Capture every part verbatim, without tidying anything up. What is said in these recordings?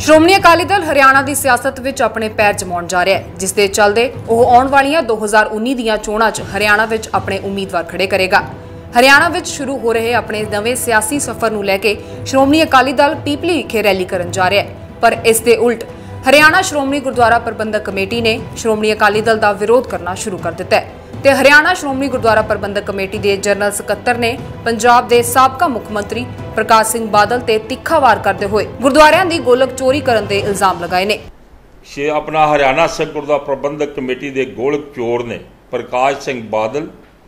ਸ਼੍ਰੋਮਣੀ ਅਕਾਲੀ ਦਲ ਹਰਿਆਣਾ ਦੀ ਸਿਆਸਤ ਵਿੱਚ ਆਪਣੇ ਪੈਰ ਜਮਾਉਣ ਜਾ ਰਿਹਾ ਹੈ, ਜਿਸ ਦੇ ਚੱਲਦੇ ਉਹ ਆਉਣ ਵਾਲੀਆਂ ਦੋ ਹਜ਼ਾਰ ਉੱਨੀ ਦੀਆਂ ਚੋਣਾਂ 'ਚ ਹਰਿਆਣਾ ਵਿੱਚ ਆਪਣੇ ਉਮੀਦਵਾਰ ਖੜੇ ਕਰੇਗਾ। ਹਰਿਆਣਾ ਵਿੱਚ ਸ਼ੁਰੂ ਹੋ ਰਹੇ ਆਪਣੇ ਨਵੇਂ ਸਿਆਸੀ ਸਫ਼ਰ ਨੂੰ ਲੈ ਕੇ ਸ਼੍ਰੋਮਣੀ ਅਕਾਲੀ ਦਲ ਪੀਪਲੀ ਵਿਖੇ ਰੈਲੀ ਕਰਨ ਜਾ ਰਿਹਾ ਹੈ, ਪਰ ਇਸ ਦੇ ਉਲਟ ਹਰਿਆਣਾ ਸ਼੍ਰੋਮਣੀ ਗੁਰਦੁਆਰਾ ਪ੍ਰਬੰਧਕ ਕਮੇਟੀ ਨੇ ਸ਼੍ਰੋਮਣੀ ਅਕਾਲੀ ਦਲ ਦਾ ਵਿਰੋਧ ਕਰਨਾ ਸ਼ੁਰੂ ਕਰ ਦਿੱਤਾ ਹੈ ਤੇ ਹਰਿਆਣਾ ਸ਼੍ਰੋਮਣੀ ਗੁਰਦੁਆਰਾ ਪ੍ਰਬੰਧਕ ਕਮੇਟੀ ਦੇ ਜਨਰਲ ਸਕੱਤਰ ਨੇ ਪੰਜਾਬ ਦੇ ਸਾਬਕਾ ਮੁੱਖ ਮੰਤਰੀ ਪ੍ਰਕਾਸ਼ ਸਿੰਘ ਬਾਦਲ ਤੇ ਤਿੱਖਾ ਵਾਰ ਕਰਦੇ ਹੋਏ ਗੁਰਦੁਆਰਿਆਂ ਦੀ ਗੋਲਕ ਚੋਰੀ ਕਰਨ ਦੇ ਇਲਜ਼ਾਮ ਲਗਾਏ ਨੇ। ਸ਼ੇ ਆਪਣਾ ਹਰਿਆਣਾ ਸਿੱਖ ਗੁਰਦੁਆਰਾ ਪ੍ਰਬੰਧਕ ਕਮੇਟੀ ਦੇ ਗੋਲਕ ਚੋਰ ਨੇ ਪ੍ਰਕਾਸ਼ ਸਿੰਘ ਬਾਦਲ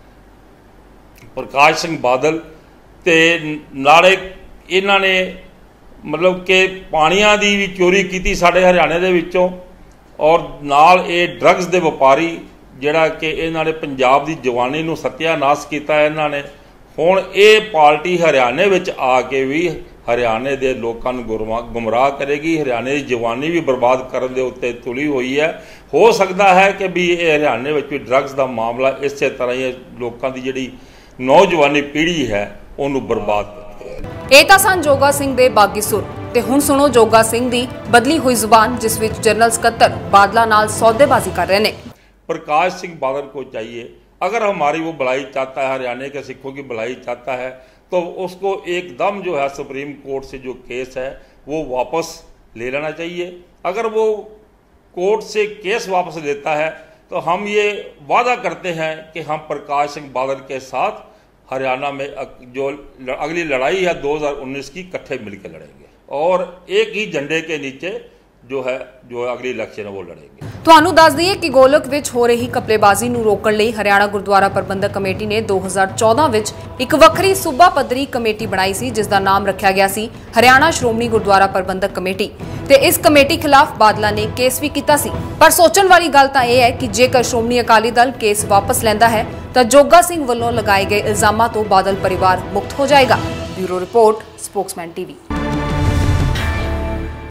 ਪ੍ਰਕਾਸ਼ ਸਿੰਘ ਬਾਦਲ ਤੇ ਨਾਲੇ ਇਹਨਾਂ ਨੇ मतलब कि पानियां दी भी चोरी की साडे हरियाणे दे विचों और नाल ये ड्रग्स दे व्यापारी जिहड़ा कि इन्हां ने पंजाब दी जवानी नूं सत्यानाश कीता है। इन्हां ने हुण ये पार्टी हरियाणे विच आके भी हरियाणे दे लोकां नूं गुमराह करेगी, हरियाणे दी जवानी भी बर्बाद करन दे उत्ते तुली हुई है। हो सकता है कि भी ये हरियाणे विच भी ड्रग्स दा मामला इस तरह ही लोकां दी जिहड़ी नौजवानी पीढ़ी है उहनूं बर्बाद ਇਹ ਤਾਂ ਸਨ ਜੋਗਾ ਸਿੰਘ ਦੇ ਬਾਗੀ ਸੁਰ ਤੇ ਹੁਣ ਸੁਣੋ ਜੋਗਾ ਸਿੰਘ ਦੀ ਬਦਲੀ ਹੋਈ ਜ਼ੁਬਾਨ, ਜਿਸ ਵਿੱਚ ਜਨਰਲ ਸਕੱਤਰ ਬਾਦਲਾ नाल सौदेबाजी कर रहे हैं। प्रकाश सिंह बादल को चाहिए, अगर हमारी वो भलाई चाहता है, हरियाणा के सिखों की भलाई चाहता है, तो उसको एकदम जो है सुप्रीम कोर्ट से जो केस है वो वापस ले लेना चाहिए। अगर वो कोर्ट से केस वापस लेता है तो हम ये वादा करते हैं कि हम प्रकाश सिंह बादल के साथ हरियाणा में जो अगली लड़ाई है दो हज़ार उन्नीस की इकट्ठे मिलकर लड़ेंगे और एक ही झंडे के नीचे जो है जो अगली इलेक्शन है वो लड़ेंगे। ਤੁਹਾਨੂੰ ਦੱਸ ਦਈਏ ਕਿ ਗੋਲਕ ਵਿੱਚ ਹੋ ਰਹੀ ਕਪਲੇਬਾਜ਼ੀ ਨੂੰ ਰੋਕਣ ਲਈ ਹਰਿਆਣਾ ਗੁਰਦੁਆਰਾ ਪ੍ਰਬੰਧਕ ਕਮੇਟੀ ਨੇ ਦੋ ਹਜ਼ਾਰ ਚੌਦਾਂ ਵਿੱਚ ਇੱਕ ਵੱਖਰੀ ਸੂਬਾ ਪੱਧਰੀ ਕਮੇਟੀ ਬਣਾਈ ਸੀ, ਜਿਸ ਦਾ ਨਾਮ ਰੱਖਿਆ ਗਿਆ ਸੀ ਹਰਿਆਣਾ ਸ਼੍ਰੋਮਣੀ ਗੁਰਦੁਆਰਾ ਪ੍ਰਬੰਧਕ ਕਮੇਟੀ ਤੇ ਇਸ ਕਮੇਟੀ ਖਿਲਾਫ ਬਾਦਲਾ ਨੇ ਕੇਸ ਵੀ ਕੀਤਾ ਸੀ। ਪਰ ਸੋਚਣ ਵਾਲੀ ਗੱਲ ਤਾਂ ਇਹ ਹੈ ਕਿ ਜੇਕਰ ਸ਼੍ਰੋਮਣੀ ਅਕਾਲੀ ਦਲ ਕੇਸ ਵਾਪਸ ਲੈਂਦਾ ਹੈ ਤਾਂ ਜੋਗਾ ਸਿੰਘ ਵੱਲੋਂ ਲਗਾਏ ਗਏ ਇਲਜ਼ਾਮਾਂ ਤੋਂ ਬਾਦਲ ਪਰਿਵਾਰ ਮੁਕਤ ਹੋ ਜਾਏਗਾ। Bureau report, spokesman TV.